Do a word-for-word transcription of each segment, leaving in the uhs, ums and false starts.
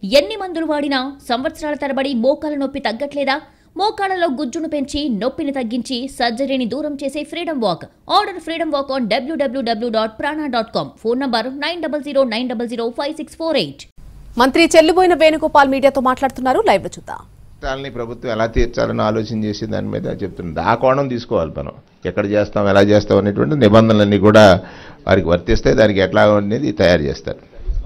ఎన్ని మందులు వాడినా సంవత్సరాల తరబడి మోకాల నొప్పి తగ్గట్లేదా? మోకాళ్ళలో గుజ్జును పెంచి నొప్పిని తగ్గించి సర్జరీని దూరం చేసే freedom walk. Order freedom walk on W W W dot Prana dot com. Phone number nine double zero nine double zero five six four eight. మంత్రి చెల్లుబోయిన వేణుగోపాల్ మీడియాతో మాట్లాడుతున్నారు. లైవ్ లో చూద్దాం. కష్టాలని ప్రభుత్వం ఎలా తీర్చాలని ఆలోచన చేసి దాని మీద చెప్తుంది. ఆ కోణం తీసుకోవాలి. మనం ఎక్కడ చేస్తాం, ఎలా చేస్తాం అనేటువంటి నిబంధనలన్నీ కూడా వారికి వర్తిస్తాయి. దానికి ఎట్లా అనేది తయారు చేస్తారు.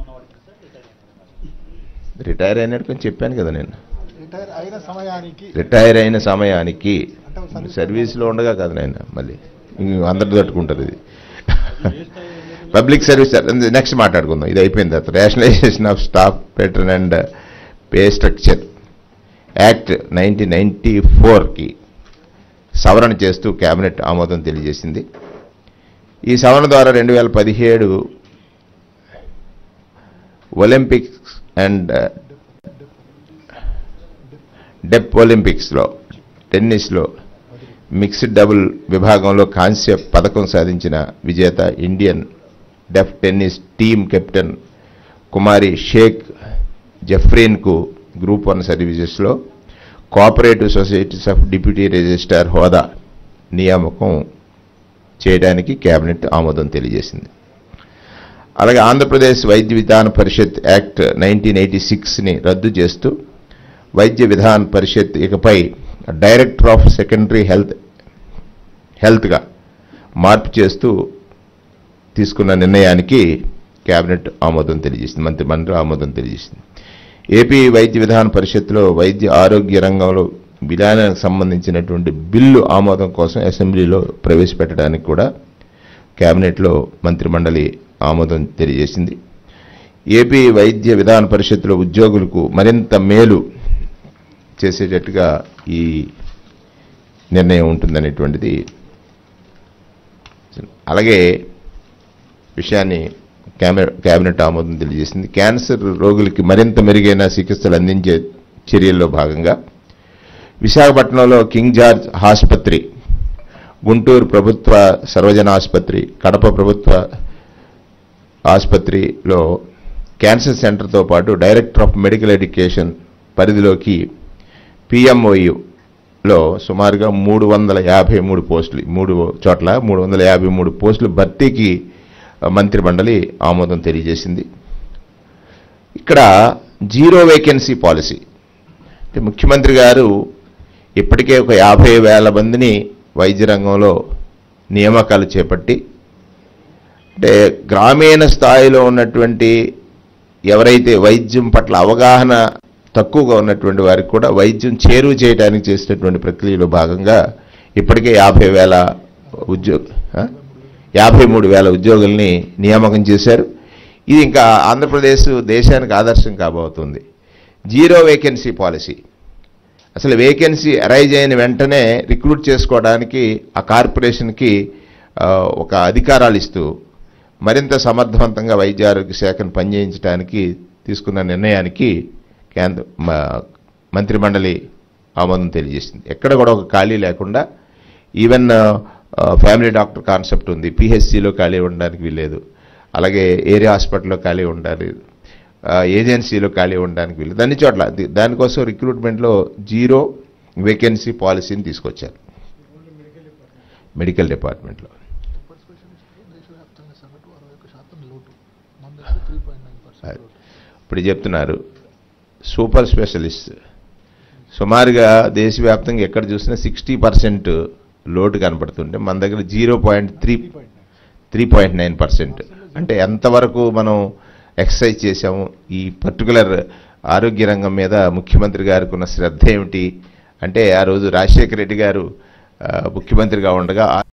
రిటైర్ అయినట్టు చెప్పాను కదా నేను. రిటైర్ అయిన సమయానికి సర్వీస్లో ఉండగా కదా నాయన, మళ్ళీ అందరు తట్టుకుంటారు. ఇది పబ్లిక్ సర్వీస్. నెక్స్ట్ మాట్లాడుకుందాం. ఇది అయిపోయిన తర్వాత rationalisation of staff pattern and pay structure act nineteen ninety ఫోర్కి సవరణ చేస్తూ కేబినెట్ ఆమోదం తెలియజేసింది. ఈ సవరణ ద్వారా రెండు వేల పదిహేడు ఒలింపిక్స్ అండ్ డెప్ ఒలింపిక్స్లో టెన్నిస్లో మిక్స్డ్ డబుల్ విభాగంలో కాంస్య పథకం సాధించిన విజేత Indian deaf tennis team captain కుమారి షేక్ జఫ్రీన్కు గ్రూప్ వన్ సర్వీసెస్లో cooperative societies of deputy registrar హోదా నియామకం చేయడానికి కేబినెట్ ఆమోదం తెలియజేసింది. అలాగే ఆంధ్రప్రదేశ్ వైద్య విధాన పరిషత్ యాక్ట్ నైన్టీన్ ఎయిటీ సిక్స్ని రద్దు చేస్తూ వైద్య విధాన పరిషత్ ఇకపై డైరెక్టర్ ఆఫ్ సెకండరీ హెల్త్ హెల్త్గా మార్పు చేస్తూ తీసుకున్న నిర్ణయానికి కేబినెట్ ఆమోదం తెలియజేసింది. మంత్రిమండలి ఆమోదం తెలియజేసింది. ఏపీ వైద్య విధాన పరిషత్లో వైద్య ఆరోగ్య రంగంలో విధానానికి సంబంధించినటువంటి బిల్లు ఆమోదం కోసం అసెంబ్లీలో ప్రవేశపెట్టడానికి కూడా కేబినెట్లో మంత్రిమండలి ఆమోదం తెలియజేసింది. ఏపీ వైద్య విధాన పరిషత్లో ఉద్యోగులకు మరింత మేలు చేసేటట్టుగా ఈ నిర్ణయం ఉంటుందనేటువంటిది. అలాగే విషయాన్ని కేబినెట్ ఆమోదం తెలియజేసింది. క్యాన్సర్ రోగులకి మరింత మెరుగైన చికిత్సలు అందించే చర్యల్లో భాగంగా విశాఖపట్నంలో కింగ్ జార్జ్ ఆసుపత్రి, గుంటూరు ప్రభుత్వ సర్వజన ఆసుపత్రి, కడప ప్రభుత్వ ఆసుపత్రిలో క్యాన్సర్ సెంటర్తో పాటు డైరెక్టర్ ఆఫ్ మెడికల్ ఎడ్యుకేషన్ పరిధిలోకి పిఎంఓయులో సుమారుగా మూడు వందల యాభై మూడు పోస్టులు మూడు చోట్ల మూడు వందల యాభై మూడు పోస్టులు భర్తీకి మంత్రిమండలి ఆమోదం తెలియజేసింది. ఇక్కడ జీరో వేకెన్సీ పాలసీ అంటే ముఖ్యమంత్రి గారు ఇప్పటికే ఒక యాభై వేల మందిని వైద్య రంగంలో నియామకాలు చేపట్టి, అంటే గ్రామీణ స్థాయిలో ఉన్నటువంటి ఎవరైతే వైద్యం పట్ల అవగాహన తక్కువగా ఉన్నటువంటి వారికి కూడా వైద్యం చేరువ చేయడానికి చేసినటువంటి ప్రక్రియలో భాగంగా ఇప్పటికే యాభై వేల ఉద్యోగ యాభై మూడు వేల ఉద్యోగుల్ని నియామకం చేశారు. ఇది ఇంకా ఆంధ్రప్రదేశ్ దేశానికి ఆదర్శం కాబోతుంది. Zero vacancy policy. అసలు వేకెన్సీ అరైజ్ అయిన వెంటనే రిక్రూట్ చేసుకోవడానికి ఆ కార్పొరేషన్కి ఒక అధికారాలు ఇస్తూ మరింత సమర్థవంతంగా వైద్య ఆరోగ్య శాఖను పనిచేయించడానికి తీసుకున్న నిర్ణయానికి కేంద్ర మంత్రిమండలి ఆమోదం తెలియజేసింది. ఎక్కడ కూడా ఒక ఖాళీ లేకుండా, ఈవెన్ ఫ్యామిలీ డాక్టర్ కాన్సెప్ట్ ఉంది, పిహెచ్సిలో ఖాళీ ఉండడానికి వీల్లేదు, అలాగే ఏరియా హాస్పిటల్లో ఖాళీ ఉండాలి, ఏజెన్సీలో ఖాళీ ఉండడానికి వీల్లేదు, అన్ని చోట్ల. దానికోసం రిక్రూట్మెంట్లో జీరో వేకెన్సీ పాలసీని తీసుకొచ్చారు మెడికల్ డిపార్ట్మెంట్లో. ఇప్పుడు చెప్తున్నారు సూపర్ స్పెషలిస్ట్ సుమారుగా దేశవ్యాప్తంగా ఎక్కడ చూసినా సిక్స్టీ పర్సెంట్ లోటు కనపడుతుంటే మన దగ్గర zero point three three point nine percent అంటే ఎంతవరకు మనం ఎక్సర్సైజ్ చేశాము. ఈ పర్టికులర్ ఆరోగ్య రంగం మీద ముఖ్యమంత్రి గారికి ఉన్న శ్రద్ధ ఏమిటి అంటే, ఆ రోజు రాజశేఖర రెడ్డి గారు ముఖ్యమంత్రిగా ఉండగా